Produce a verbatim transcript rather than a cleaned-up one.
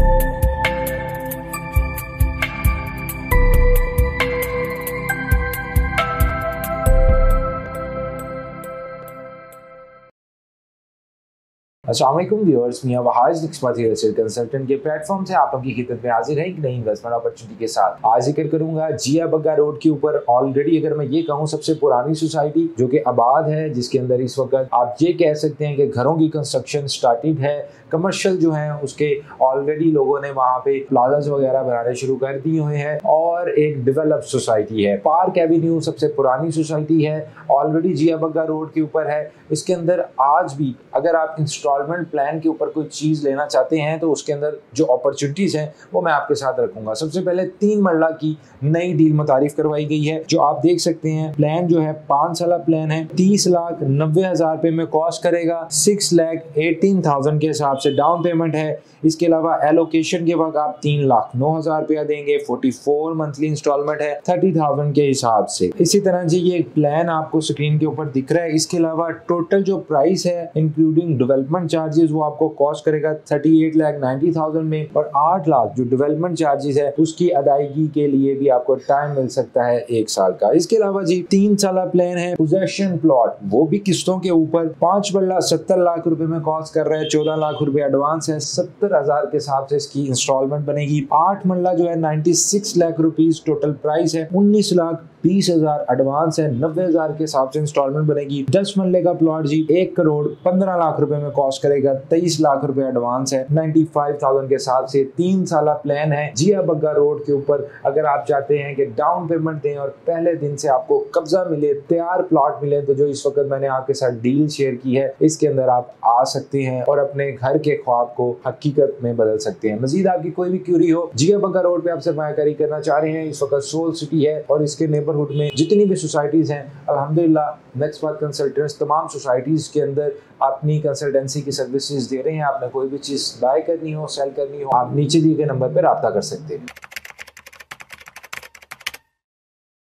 अस्सलाम वालेकुम viewers, Mian Wahaj expert real estate consultant के प्लेटफॉर्म से आप लोगों की खिदमत में हाजिर है एक नई इन्वेस्टमेंट अपॉर्चुनिटी के साथ। आज जिक्र करूंगा जिया बग्गा रोड के ऊपर ऑलरेडी अगर मैं ये कहूँ सबसे पुरानी सोसाइटी जो कि आबाद है, जिसके अंदर इस वक्त आप ये कह सकते हैं कि घरों की कंस्ट्रक्शन स्टार्टेड है। कमर्शियल जो है उसके ऑलरेडी लोगों ने वहाँ पे प्लाजाज वगैरह बनाने शुरू कर दिए हुए हैं और एक डेवलप सोसाइटी है। पार्क एवेन्यू सबसे पुरानी सोसाइटी है, ऑलरेडी जिया बग्गा रोड के ऊपर है। इसके अंदर आज भी अगर आप इंस्टॉलमेंट प्लान के ऊपर कोई चीज़ लेना चाहते हैं तो उसके अंदर जो अपॉर्चुनिटीज़ हैं वो मैं आपके साथ रखूंगा। सबसे पहले तीन मरला की नई डील मुतारिफ करवाई गई है, जो आप देख सकते हैं। प्लान जो है पाँच साल प्लान है, तीस लाख नब्बे हज़ार रुपये में कॉस्ट करेगा, सिक्स लैख एटीन थाउजेंड के हिसाब से डाउन पेमेंट है। इसके अलावा एलोकेशन के वक्त आप तीन लाख नौ हज़ार रुपया देंगे, फोर्टी फोर मंथली इंस्टॉलमेंट है थर्टी थाउजेंड के हिसाब से। इसी तरह से ये प्लान आपको स्क्रीन के ऊपर दिख रहा है। इसके अलावा टोटल जो प्राइस है इंक्लूडिंग डेवलपमेंट चार्जेस वो आपको कॉस्ट करेगा thirty eight lakh ninety thousand में, और आठ लाख जो डेवलपमेंट चार्जेस है उसकी अदायगी के लिए भी आपको टाइम मिल सकता है एक साल का। इसके अलावा जी तीन साल प्लान है, पोजेशन प्लॉट वो भी किस्तों के ऊपर, पांच बल्ला सत्तर लाख रुपए में कॉस्ट कर रहा है, चौदह लाख रुपए एडवांस है, सत्तर हजार के हिसाब से इसकी इंस्टॉलमेंट बनेगी। आठ मल्ला जो है ninety six lakh rupees total price है, उन्नीस लाख बीस हजार एडवांस है, नब्बे हजार के हिसाब से इंस्टॉलमेंट बनेगी। दस मल्ले का प्लॉट जी एक करोड़ पंद्रह लाख रुपए में कॉस्ट करेगा, तेईस लाख रुपए एडवांस है, नाइन्टी फाइव थाउजेंड के हिसाब से। तीन साल प्लान है जिया बग्गा रोड के ऊपर। अगर आप चाहते हैं कि डाउन पेमेंट दें और पहले दिन से आपको कब्जा मिले, तैयार प्लॉट मिले, तो जो इस वक्त मैंने आपके साथ डील शेयर की है इसके अंदर आप आ सकते हैं और अपने घर के ख्वाब को हकीकत में बदल सकते हैं। मजीद आपकी कोई भी क्यूरी हो, जिया बग्गा रोड पे आप सरमायाकारी करना चाह रहे हैं, इस वक्त सोल सिटी है और इसके नेबरहुड में जितनी भी सोसाइटीज हैं अल्हम्दुलिल्लाह नेक्सपाथ कंसल्टेंट्स तमाम सोसाइटीज के अंदर अपनी कंसल्टेंसी की सर्विसेज दे रहे हैं। आपने कोई भी चीज़ बाय करनी हो, सेल करनी हो, आप नीचे दिए गए नंबर पर रब्ता कर सकते हैं।